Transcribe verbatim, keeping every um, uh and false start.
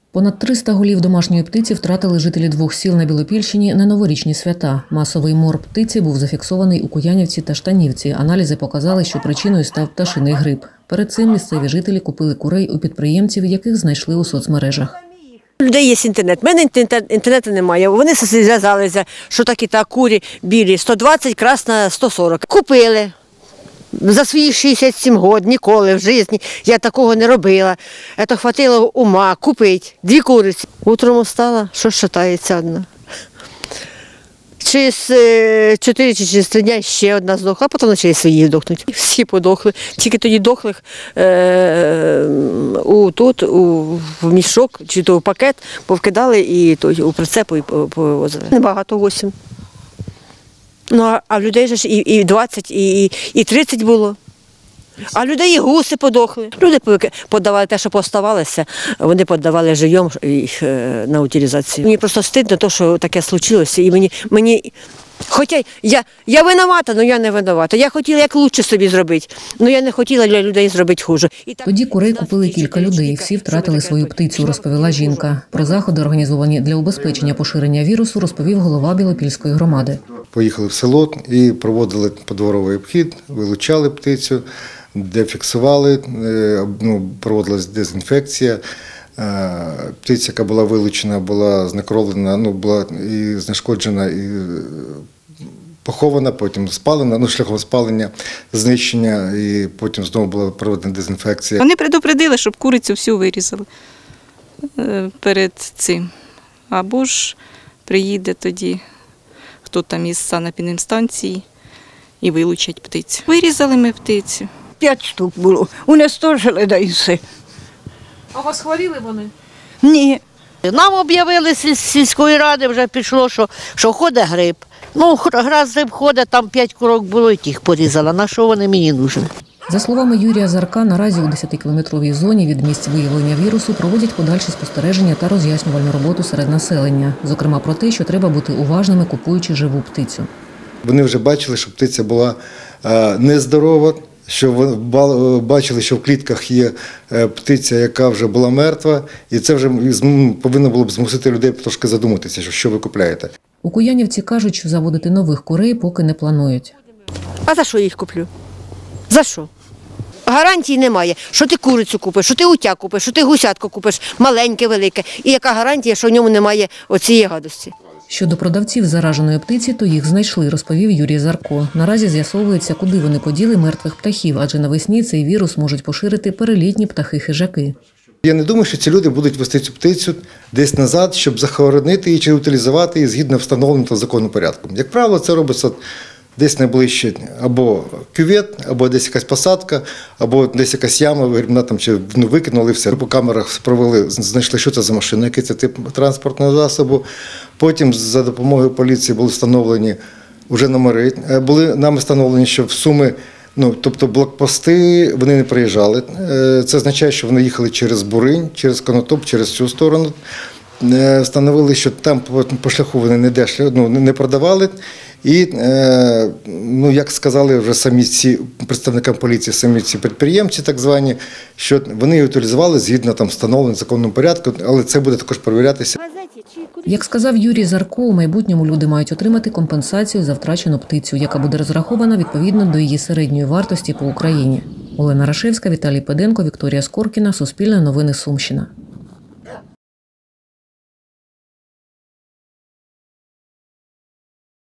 Понад триста голів домашньої птиці втратили жителі двох сіл на Білопільщині на новорічні свята. Масовий мор птиці був зафіксований у Куянівці та Штанівці. Аналізи показали, що причиною став пташиний грип. Перед цим місцеві жителі купили курей у підприємців, яких знайшли у соцмережах. У людей є інтернет, в мене інтернету немає. Вони зв'язалися, що такі та курі білі, сто двадцять, красна сто сорок. Купили. За свої шістдесят сім років ніколи в житті я такого не робила. Це хватило ума купити дві куриці. Утром встала, що шатається одна. Через чотири чи через три дні ще одна здохла, а потім почали свої здохнути. Всі подохли. Тільки тоді дохлих е, у, тут, у, в мішок чи то в пакет повкидали і то, у прицепу і повозили. Небагато, вісім. Ну, а, а в людей ж і, і двадцять, і, і тридцять було. А людей і гуси подохли. Люди подавали те, що поставалося, вони подавали живьом їх на утилізацію. Мені просто стидно, то, що таке случилося. І мені, мені... Хоча я, я винувата, але я не винувата. Я хотіла як краще собі зробити, але я не хотіла для людей зробити хуже. Тоді курей купили кілька людей, всі втратили свою птицю, розповіла жінка. Про заходи, організовані для убезпечення поширення вірусу, розповів голова Білопільської громади. Поїхали в село і проводили подворовий обхід, вилучали птицю, де фіксували, ну, проводилась дезінфекція. Птиця, яка була вилучена, була знекровлена, ну, була і знешкоджена, і похована, потім спалена, ну, шляхом спалення, знищення, і потім знову була проведена дезінфекція. Вони предупредили, щоб курицю всю вирізали перед цим. Або ж приїде тоді, хто там із санепідемстанції, і вилучать птицю. Вирізали ми птицю. П'ять штук було. Унестожили, да і все. А вас хворіли вони? Ні. Нам об'явили з сільської ради, вже пішло, що, що ходить грип. Ну, раз грип ходить, там п'ять курок було, і тих порізала. На що вони мені нужні? За словами Юрія Зарка, наразі у десятикілометровій зоні від місць виявлення вірусу проводять подальші спостереження та роз'яснювальну роботу серед населення. Зокрема про те, що треба бути уважними, купуючи живу птицю. Вони вже бачили, що птиця була нездорова, що бачили, що в клітках є птиця, яка вже була мертва, і це вже повинно було б змусити людей трошки задуматися, що ви купляєте. У Куянівці кажуть, що заводити нових курей поки не планують. А за що я їх куплю? За що? Гарантії немає, що ти курицю купиш, що ти утя купиш, що ти гусятку купиш, маленьке, велике. І яка гарантія, що в ньому немає оцієї гадості? Щодо продавців зараженої птиці, то їх знайшли, розповів Юрій Зарко. Наразі з'ясовується, куди вони поділи мертвих птахів, адже навесні цей вірус можуть поширити перелітні птахи-хижаки. Я не думаю, що ці люди будуть вести цю птицю десь назад, щоб захоронити її чи утилізувати її згідно встановленим та законним порядком. Як правило, це робиться десь найближче або кювет, або десь якась посадка, або десь якась яма, вона там чи ну, викинули все. По камерах провели, знайшли, що це за машина, який це тип транспортного засобу. Потім за допомогою поліції були встановлені вже номери. Були нами встановлені, що в Суми, ну, тобто блокпости, вони не приїжджали. Це означає, що вони їхали через Буринь, через Конотоп, через цю сторону. Встановили, що там по шляху вони не дешли, ну, не продавали. І, ну, як сказали вже самі ці представникам поліції, самі ці підприємці так звані, що вони її утилізували згідно там встановленим законним порядком, але це буде також перевірятися. Як сказав Юрій Зарко, у майбутньому люди мають отримати компенсацію за втрачену птицю, яка буде розрахована відповідно до її середньої вартості по Україні. Олена Рашевська, Віталій Педенко, Вікторія Скоркіна, Суспільне новини, Сумщина.